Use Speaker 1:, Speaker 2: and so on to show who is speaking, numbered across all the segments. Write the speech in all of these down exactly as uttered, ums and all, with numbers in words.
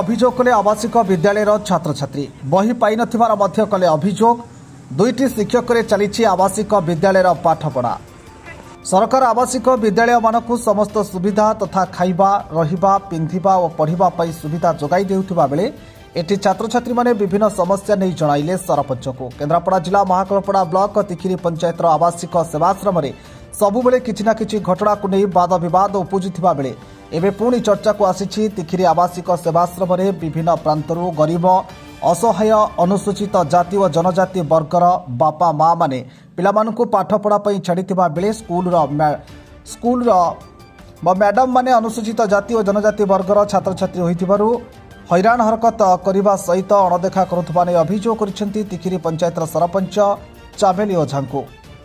Speaker 1: अभियोग कले आवासिक विद्यालय छात्र छात्री बही पाई नथिबार मध्य कले अभियोग दुईटी शिक्षक चली आवासिक विद्यालय पाठपढ़ा। सरकार आवासिक विद्यालय मानकु समस्त सुविधा तथा खाइबा रहिबा पिंधिबा और पढ़िबा पई सुविधा जोगाई देउथिबा बेले एटी छात्र छात्री माने विभिन्न समस्या नहीं जणाइले सरपंच को। केन्द्रापड़ा जिला महाकलपड़ा ब्लॉक तिखिरी पंचायतर आवासिक सेवाश्रम रे सबुबले किछि ना किछि घटना को नहीं वाद विवाद उपजुथिबा बेले एबे पुणी चर्चा को आसीछि तिखिरी आवासिक सेवाश्रम रे विभिन्न प्रांतरु गरीब असहाय अनुसूचित जाति और जनजाति वर्गर बापा माँ माने पिलामानकु पाठ पढ़ा पई छाड़िथिबा बेले स्कूल रो स्कूल रो मैडम माने अनुसूचित जाति और जनजाति वर्गर छात्र छात्री होइथिबारु हैरान हरकत करने सहित अणदेखा करुवा नहीं अभियोग करिसेंती तिखिरी पंचायतर सरपंच चामेली ओझा को।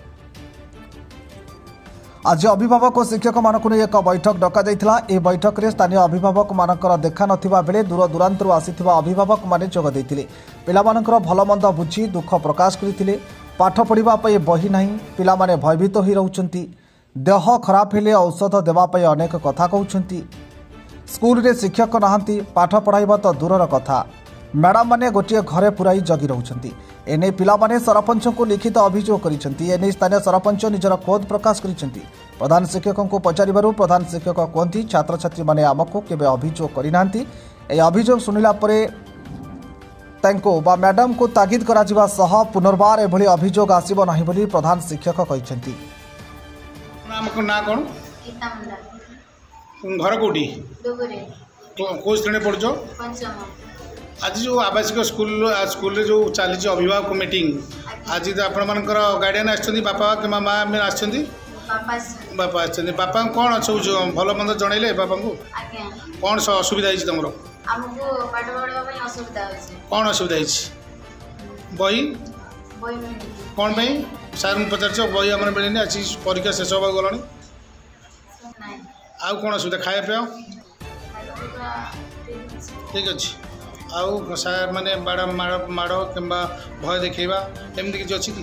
Speaker 1: आज अभिभावक और शिक्षक मानक एक बैठक डका जाइथिला। ए बैठक रे स्थानीय अभिभावक मानकर देखा नथिबा बेले दूर दूरांतरु आसिथिबा अभिभावक माने जोग दैथिले। पिलामानकर भलमंद बुझी दुख प्रकाश करथिले। पाठ पढ़िबा पई बही नाही, पिला माने भयभीत होई रहउछंती। देह खराब हेले औषध देबा पई अनेक कथा कहउछंती। स्कूल रे शिक्षक नहांती, पाठ पढ़ाइबा तो दूरर कथा। मैडम माने गोटे घरे पुराई जगी रहउछंती। एने पिला माने सरपंच को लिखित अभियोग करिसेंती। एने स्थानीय सरपंच निजर क्रोध प्रकाश करिसेंती। प्रधान शिक्षक को पचारिबारु प्रधान शिक्षक कहती छात्र छात्री माने आमको केबे अभियोग करिनांती। ए अभियोग सुनिला परे तांको बा मैडम को तागिद करा जिबा सह पुनर्बार एभली अभियोग आसीबो नाही बोली प्रधान शिक्षक कहिसेंती।
Speaker 2: नाम को ना कोन घर कोटी कौ श्रेणी पढ़ आज जो आवासिक स्कूल स्कूल जो चली अभिभावक मीटिंग आज आपण मानकर गार्डियन आछथि बापा कि माँ आछथि बापा आछथि बापा कौन सब भल मंद जनइले बापा को कौन असुविधा है तुम कौन असुविधा है बही कौन पाई सार पचार बही आम मिलनी आज परीक्षा शेष होगा गलानी आउ कौन असुविधा खाया पिया ठीक अच्छे आउ सार माने बाड़ माड़ माड़ कि भय देखा एमती किसी अच्छी कि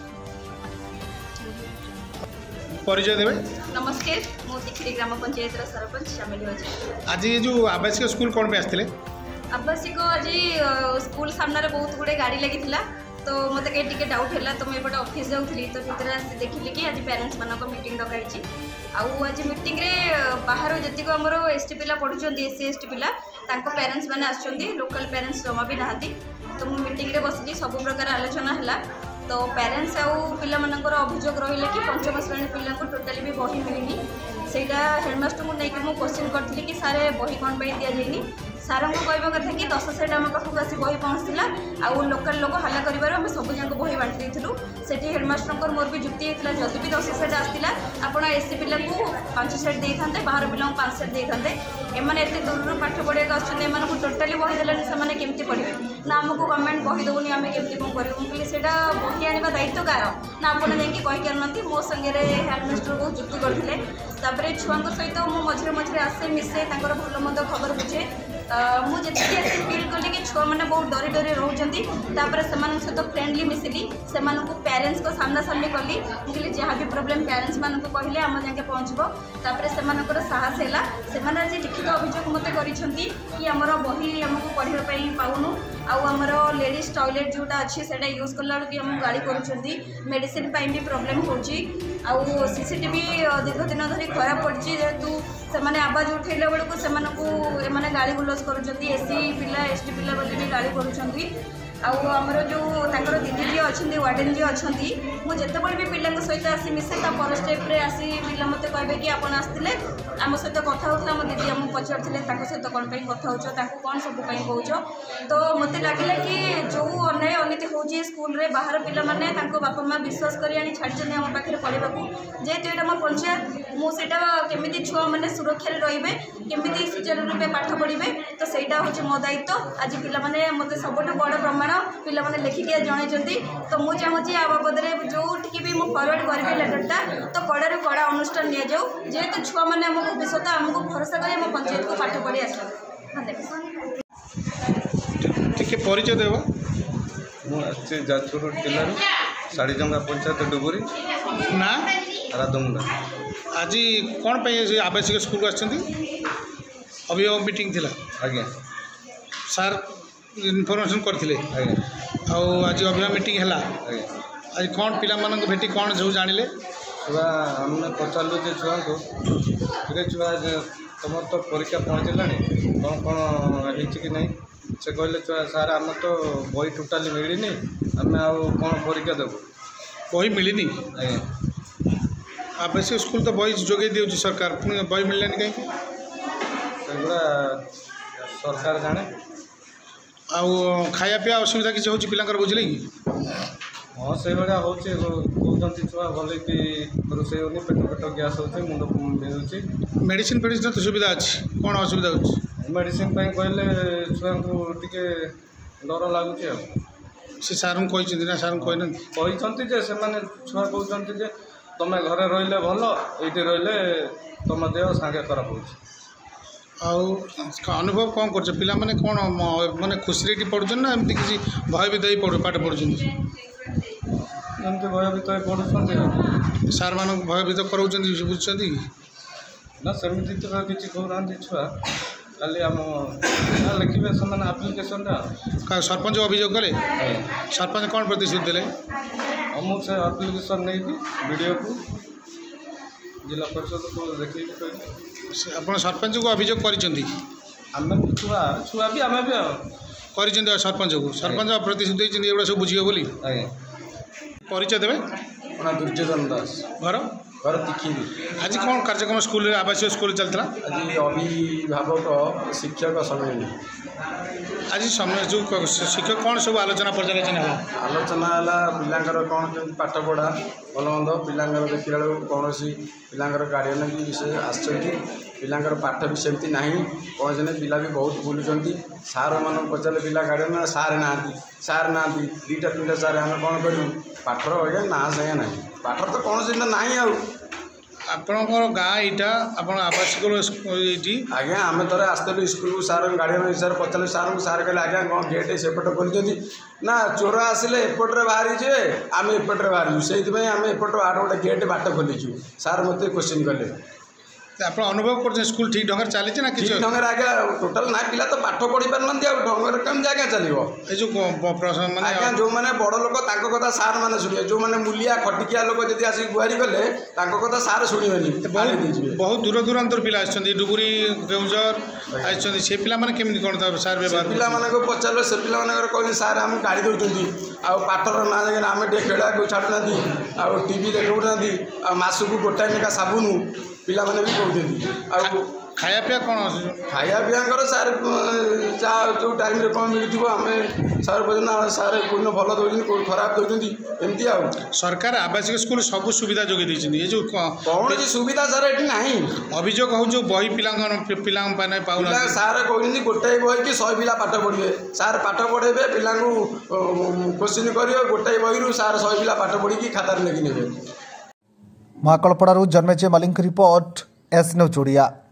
Speaker 2: परिचय देवे।
Speaker 3: नमस्कार मु तिखिरी ग्राम पंचायत सरपंच चामेली ओझा।
Speaker 2: आज ये जो आवासिक स्कूल कौन पे आसते
Speaker 3: आवासिक आज स्कूल सामने बहुत गुड़े गाड़ी लगी तो मत कहीं टिके डाउट है तो मुझे ऑफिस जाऊँगी तो भितर आसी देखिली कि आज पेरेंट्स मान मीटिंग डकाई आउ आज मीटिंग रे बाहर जी आमर एस टी पिला पढ़ुंट एस सी एस टी पिला पेरेंट्स मैंने आसुच्च लोकल पेरेंट्स जमा भी नहांती तो मु मीटिंग रे बसिकी सब प्रकार आलोचना है तो पेरेंट्स आउ पिला मानकर अभियोग रहिले कि पंचम श्रेणी पिला को टोटाली भी बही मिलनी सेटा हेडमास्टर को लेकिन मुझे क्वेश्चन करी कि सारे बही कौन पाई दि जाइनी सार को कहवा कथा कि दस सेट आम पाखक आसी बही पहुँचला आउ लोकल लोक हल्ला कर सब जाक बही बांटी देलु से हेडमास्टर मोर भी जुक्ति होता जदि भी दस सेट आसला आप एससी पिला पांच सेट दे था बाहर पिला पांच सेट दे था एमने एत दूर पाठ पढ़ाक आसमान टोटाली बही देलानी से केमती पढ़े ना आमको गवर्नमेंट बही दौनी आम केमती कौन करूँ कहली से बही आने दायित्व कार ना आप जाकि कहीकि आनुना मो संगे हेडमास्टर बहुत जुक्ति करते छुआ सहित मुझे मझे मझे आसे मिसे भल मंद खबर बुझे मुझे फिल कली कि छुआ मैंने बहुत डरी डरी रोचती सहित फ्रेंडली मिसिली से पेरेंट्स को सामना सामनी कली मुझे जहाँ भी प्रोब्लेम पेरेंट्स मान को कहले आम जाके पहुँचब से साहस है से आज लिखित अभियोग मत कि आमर बही आमको पढ़ाई पाऊनु आमर लेडीज टॉयलेट जोटा अच्छी से यूज कला कि आम गाड़ी कर मेडिसिन भी प्रोब्लेम हो सीसीटीवी दीर्घ दिन धरी खराब पड़ी जेहेतु से आवाज उठेला बेलू से गाड़ी गुलज कर एससी पिला एसटी पिला बोली भी गाड़ी कर आमर जो तर दीदी जी अच्छा वार्डेन जी अच्छा मुझे भी पिला सहित आसी मिसे पर स्टेप्रे आसी पिला मत कहे कि आप आसते आम सहित कथा होता आम दीदी आमको पचारे सहित कौन कथा हो कौन सब कौच तो मत लगे कि जो अन्याय अनीति हो स्कूल रे बाहर पिला माने बापा माँ विश्वास कर छाड़ी आम पाखे पढ़ा जेहेतु यहाँ मो पंचायत मुझे केमी छुआ मैंने सुरक्षा रे केमी सुचारू रूपे पाठ पढ़े तो सहीटा हूँ मो दायित्व आज पिला मत सबुठ बड़ प्रमाण पिला माने लेखिकी जन तो मुझे चाहूँगी आ बाबद जो भी मुझे फरवर्ड करी लेटरटा तो कड़ा रू कड़ा अनुष्ठान नि जाऊ जेहेतु छुआ मैंने आम भविष्य आमको भरोसा कर आम पंचायत को पाठ पढ़ी आस
Speaker 2: परिचय देव
Speaker 4: मुझे जाजपुर जिले साड़ीजंगा पंचायत डुबुरी
Speaker 2: ना
Speaker 4: राधमुंडा।
Speaker 2: आज कौन आवासिक स्कूल को अभिभावक मीटिंग थिला
Speaker 4: आज्ञा
Speaker 2: ସାର୍ ଇନଫର୍ମେସନ୍ କରିଥିଲେ ଆଉ ଆଜି ଅଭିଭାବକ ମିଟିଂ ହେଲା ଆଜି କ'ଣ ପିଲାମାନଙ୍କୁ ଭେଟି କ'ଣ ସବୁ ଜାଣିଲେ?
Speaker 4: ଛୁଆ ଆମେ ପଚାରିଲୁ ଯେ ଛୁଆଙ୍କୁ ଟିକେ ଛୁଆ ତୁମର ତ ପରୀକ୍ଷା ପହଞ୍ଚିଲାଣି କ'ଣ କ'ଣ ହେଇଛି କି ନାହିଁ? ସେ କହିଲେ ଛୁଆ ସାର୍ ଆମର ତ ବହି ଟୋଟାଲି ମିଳିନି ଆମେ ଆଉ କ'ଣ ପରୀକ୍ଷା ଦେବୁ?
Speaker 2: ବହି ମିଳିନି?
Speaker 4: ଆଜ୍ଞା
Speaker 2: ଆବାସିକ ସ୍କୁଲ ତ ବହି ଯୋଗାଇ ଦେଉଛି ସରକାର, ପୁଣି ବହି ମିଳିଲାନି କାହିଁକି?
Speaker 4: ସେଗୁଡ଼ା ସରକାର ଜାଣେ।
Speaker 2: ଆଉ ଖାଇବା ପିଇବା ଅସୁବିଧା କିଛି ହେଉଛି ପିଲାଙ୍କର ବୁଝିଲେ କି?
Speaker 4: ହଁ ସେଇଭଳିଆ ହେଉଛି, କହୁଛନ୍ତି ଛୁଆ ଭଲକି ରୋଷେଇ ହେଉନି, ପେଟ ପେଟ ଗ୍ୟାସ୍ ହେଉଛି, ମୁଣ୍ଡ ବିନ୍ଧୁଛି।
Speaker 2: ମେଡ଼ିସିନ ଫେଡ଼ିସିନ ତ ସୁବିଧା ଅଛି, କ'ଣ ଅସୁବିଧା ହେଉଛି?
Speaker 4: ମେଡ଼ିସିନ ପାଇଁ କହିଲେ ଛୁଆଙ୍କୁ ଟିକେ ଡର ଲାଗୁଛି ଆଉ।
Speaker 2: ସେ ସାର୍ଙ୍କୁ କହିଛନ୍ତି ନା ସାର୍ଙ୍କୁ କହିନାହାନ୍ତି?
Speaker 4: କହିଛନ୍ତି ଯେ ସେମାନେ ଛୁଆ କହୁଛନ୍ତି ଯେ ତୁମେ ଘରେ ରହିଲେ ଭଲ, ଏଇଠି ରହିଲେ ତୁମ ଦେହ ସାଙ୍ଗେ ଖରାପ ହେଉଛି।
Speaker 2: ଆଉ ଅନୁଭବ କ'ଣ କରୁଛ? ପିଲାମାନେ କ'ଣ ମାନେ ଖୁସିରେ ଏଠି ପଢ଼ୁଛନ୍ତି ନା ଏମିତି କିଛି ଭୟଭୀତ ହେଇ ପଢ଼ୁ ପାଠ ପଢ଼ୁଛନ୍ତି?
Speaker 4: ଏମିତି ଭୟଭୀତ ହେଇ ପଢ଼ୁଛନ୍ତି ଆଉ।
Speaker 2: ସାର୍ମାନଙ୍କୁ ଭୟଭୀତ କରାଉଛନ୍ତି ବୁଝୁଛନ୍ତି କି?
Speaker 4: ନା ସେମିତି ତ କିଛି କହୁନାହାନ୍ତି ଛୁଆ, କାଲି ଆମ ଲେଖିବେ ସେମାନେ ଆପ୍ଲିକେସନଟା।
Speaker 2: ସରପଞ୍ଚ ଅଭିଯୋଗ କଲେ? ସରପଞ୍ଚ କ'ଣ ପ୍ରତିଶ୍ରୁତି ଦେଲେ?
Speaker 4: ମୁଁ ସେ ଆପ୍ଲିକେସନ୍ ନେଇକି ବିଡ଼ିଓକୁ ଜିଲ୍ଲା ପରିଷଦକୁ ଦେଖେଇକି କହିଲି।
Speaker 2: ଆପଣ ସରପଞ୍ଚକୁ ଅଭିଯୋଗ କରିଛନ୍ତି?
Speaker 4: ଆମେ ବି ଛୁଆ ଛୁଆ ବି ଆମେ ବି ଆଉ
Speaker 2: କରିଛନ୍ତି ସରପଞ୍ଚକୁ। ସରପଞ୍ଚ ପ୍ରତିଶ୍ରୁତି ଦେଇଛନ୍ତି ଏଗୁଡ଼ା ସବୁ ବୁଝିବ ବୋଲି।
Speaker 4: ଆଜ୍ଞା।
Speaker 2: ପରିଚୟ ଦେବେ?
Speaker 4: ଆପଣ ଦୁର୍ଯ୍ୟୋଧନ ଦାସ,
Speaker 2: ଘର
Speaker 4: ଘର ତିଖିରି।
Speaker 2: ଆଜି କ'ଣ କାର୍ଯ୍ୟକ୍ରମ ସ୍କୁଲରେ ଆବାସିକ ସ୍କୁଲ ଚାଲିଥିଲା?
Speaker 4: ଆଜି ଅଭିଭାବକ ଶିକ୍ଷକ ସମ୍ମିଳନୀ।
Speaker 2: ଆଜି ସମୟ ଯେଉଁ ଶିକ୍ଷକ କ'ଣ ସବୁ ଆଲୋଚନା ପର୍ଯ୍ୟାଲୋଚନା ହେଲା?
Speaker 4: ଆଲୋଚନା ହେଲା ପିଲାଙ୍କର କ'ଣ କେମିତି ପାଠ ପଢ଼ା ଭଲ ମନ୍ଦ, ପିଲାଙ୍କର ଦେଖିଲା ବେଳକୁ କୌଣସି ପିଲାଙ୍କର ଗାର୍ଡ଼ିଆନ ବି ବିଷୟ ଆସିଛନ୍ତି, ପିଲାଙ୍କର ପାଠ ବି ସେମିତି ନାହିଁ, କୌଣସି ନାହିଁ, ପିଲା ବି ବହୁତ ବୁଲୁଛନ୍ତି। ସାର୍ମାନଙ୍କୁ ପଚାରିଲେ ପିଲା ଗାର୍ଡ଼ିଆନ ସାର୍ ନାହାନ୍ତି ସାର୍ ନାହାନ୍ତି ଦୁଇଟା ତିନିଟା ସାର୍ ଆମେ କ'ଣ କରିବୁ? ପାଠର ଆଜ୍ଞା ନାଁ ସାଙ୍ଗେ ନାହିଁ, ପାଠର ତ କୌଣସି ନାହିଁ ଆଉ।
Speaker 2: ଆପଣଙ୍କର ଗାଁ ଏଇଟା, ଆପଣ ଆବାସିକ ଏଇଠି?
Speaker 4: ଆଜ୍ଞା ଆମେ ଥରେ ଆସିଥିଲୁ ସ୍କୁଲକୁ, ସାର୍ ଗାର୍ଡ଼ିଆନ ହିସାବରେ ପଚାରିଲୁ ସାର୍ଙ୍କୁ, ସାର୍ କହିଲେ ଆଜ୍ଞା କ'ଣ ଗେଟ୍ ସେପଟେ ଖୋଲିଛନ୍ତି ନା ଚୋର ଆସିଲେ ଏପଟରେ ବାହାରି ଯିବେ, ଆମେ ଏପଟରେ ବାହାରିଛୁ, ସେଇଥିପାଇଁ ଆମେ ଏପଟରେ ଆର ଗୋଟେ ଗେଟ୍ ବାଟ ଖୋଲିଛୁ। ସାର୍ ମୋତେ କ୍ୱେଶ୍ଚିନ୍ କଲେ।
Speaker 2: ଆପଣ ଅନୁଭବ କରୁଛନ୍ତି ସ୍କୁଲ ଠିକ୍ ଢଙ୍ଗରେ ଚାଲିଛି ନା କିଛି?
Speaker 4: ଠିକ୍ ଢଙ୍ଗରେ ଆଜ୍ଞା ଟୋଟାଲ୍ ନାହିଁ, ପିଲା ତ ପାଠ ପଢ଼ି ପାରୁନାହାନ୍ତି, ଆଉ ଢଙ୍ଗରେ କେମିତି ଆଜ୍ଞା ଚାଲିବ?
Speaker 2: ଏ ଯେଉଁ ମାନେ
Speaker 4: ଆଜ୍ଞା ଯେଉଁମାନେ ବଡ଼ ଲୋକ ତାଙ୍କ କଥା ସାର୍ ମାନେ ଶୁଣିବେ, ଯେଉଁମାନେ ମୂଲିଆ ଖଟିକିଆ ଲୋକ ଯଦି ଆସିକି ଗୁହାରି କଲେ ତାଙ୍କ କଥା ସାର୍ ଶୁଣିବେନି,
Speaker 2: ବହୁତ ଦୂର ଦୂରାନ୍ତର ପିଲା ଆସିଛନ୍ତି, ଡୁବୁରି କେଉଁଝର ଆସିଛନ୍ତି, ସେ ପିଲାମାନେ କେମିତି କ'ଣ ସାର୍ ବ୍ୟବହାର?
Speaker 4: ପିଲାମାନଙ୍କୁ ପଚାରିଲେ ସେ ପିଲାମାନଙ୍କର କହିଲେ ସାର୍ ଆମକୁ ଗାଳି ଦେଉଛନ୍ତି, ଆଉ ପାଠର ନା ଜାଗାରେ ଆମେ ଟିକେ ଖେଳିବାକୁ ଛାଡ଼ୁନାହାନ୍ତି, ଆଉ ଟିଭି ଦେଖାଉନାହାନ୍ତି, ଆଉ ମାସକୁ ଗୋଟାଏ ଲେଖା ସାବୁନ ପିଲାମାନେ ବି କହୁଛନ୍ତି। ଆଉ
Speaker 2: ଖାଇବା ପିଇବା କ'ଣ?
Speaker 4: ଖାଇବା ପିଇବାଙ୍କର ସାର୍ ଯାହା ଯେଉଁ ଟାଇମ୍ରେ କ'ଣ ମିଳୁଥିବ ଆମେ ସାର୍ ପର୍ଯ୍ୟନ୍ତ ସାର୍ କେଉଁଦିନ ଭଲ ଦେଉଛନ୍ତି କେଉଁ ଖରାପ ଦେଉଛନ୍ତି ଏମିତି ଆଉ।
Speaker 2: ସରକାର ଆବାସିକ ସ୍କୁଲ ସବୁ ସୁବିଧା ଯୋଗାଇ ଦେଇଛନ୍ତି, ଏ ଯେଉଁ
Speaker 4: କୌଣସି ସୁବିଧା ସାର୍ ଏଠି ନାହିଁ।
Speaker 2: ଅଭିଯୋଗ ହେଉଛି ବହି ପିଲାଙ୍କ ପିଲାଙ୍କ ପାଇଁ ପାଉନାହାନ୍ତି।
Speaker 4: ସାର୍ କହୁଛନ୍ତି ଗୋଟାଏ ବହି କି ଶହେ ପିଲା ପାଠ ପଢ଼ିବେ, ସାର୍ ପାଠ ପଢ଼େଇବେ, ପିଲାଙ୍କୁ କୋଶ୍ଚିନ୍ କରିବେ, ଗୋଟାଏ ବହିରୁ ସାର୍ ଶହେ ପିଲା ପାଠ ପଢ଼ିକି ଖାତାରେ ଲେଖି ନେବେ।
Speaker 1: महाकलपड़ारू Janmejay Mallik reports news Odia.